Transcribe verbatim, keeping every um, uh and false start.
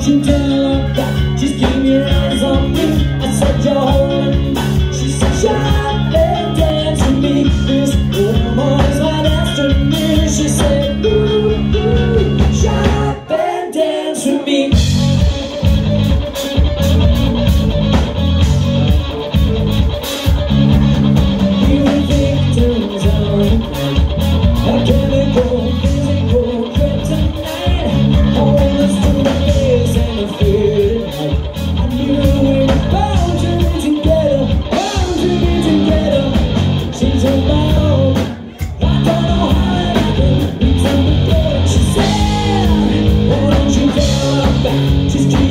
you tell her that? Just keep your eyes on me. I said you're holding back. She said shut and dance with me. This woman's my destiny. She said ooh, ooh, shut and dance with me. We were victims of the night. A chemical, physical kryptonite. Hold us to the face and the fear tonight. I knew we were bound to be together, bound to be together. She's on my own. I don't know how it happened. We took the door. She said, why don't you tell her back? Just keep